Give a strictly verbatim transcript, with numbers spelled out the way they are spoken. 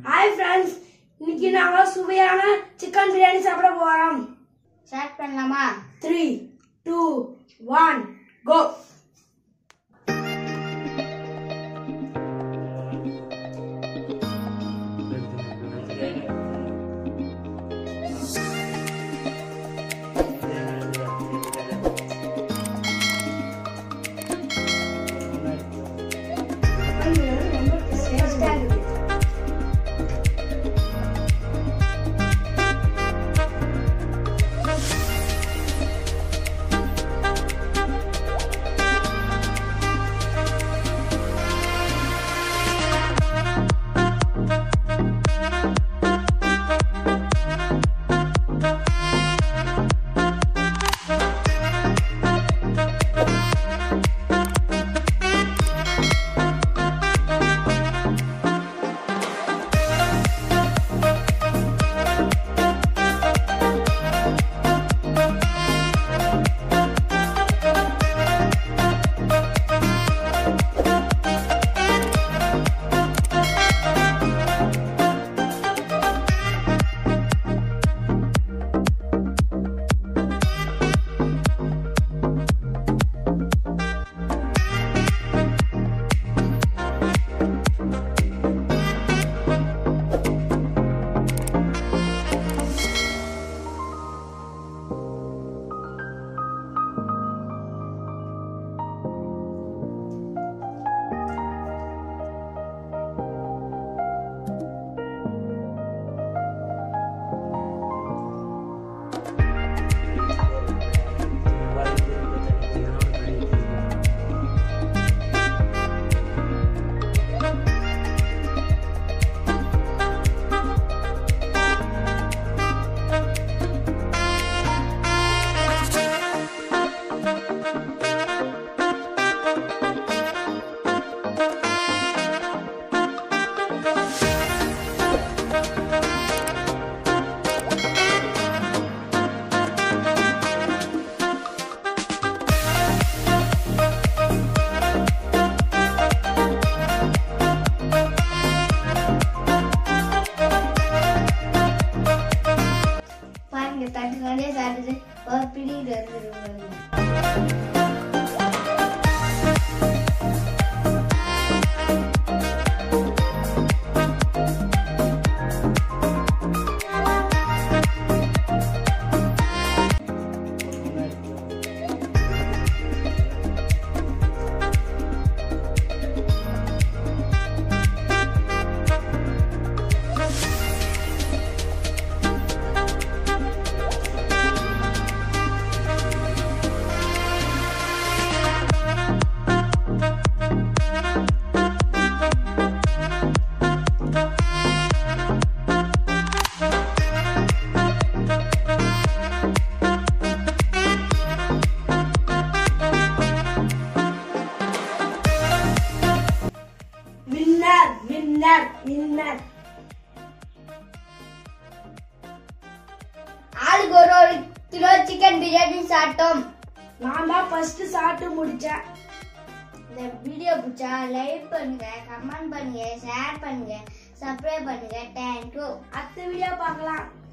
Hi friends, இன்னைக்கு நாங்க சுவையான சிக்கன் பிரியாணி சாப்பிட போறோம். ஸ்டார்ட் பண்ணலாமா? three two one go. தட்டுக்காலே சாப்பிட்டு ஒரு பிடி எடுத்துருவாங்க. Winner, winner. ஆளுக்கு ஒரு ஒரு கிலோ சிக்கன் பிரியாணி சாப்பிட்டோம். நான் தான் ஃபர்ஸ்ட் சாப்பிட்டு முடிச்சேன். இந்த வீடியோ பிடிச்சா லைக் பண்ணுங்க, கமெண்ட் பண்ணுங்க, ஷேர் பண்ணுங்க, சப்ஸ்கிரைப் பண்ணுங்க. தேங்க்யூ. அடுத்த வீடியோ பார்க்கலாம்.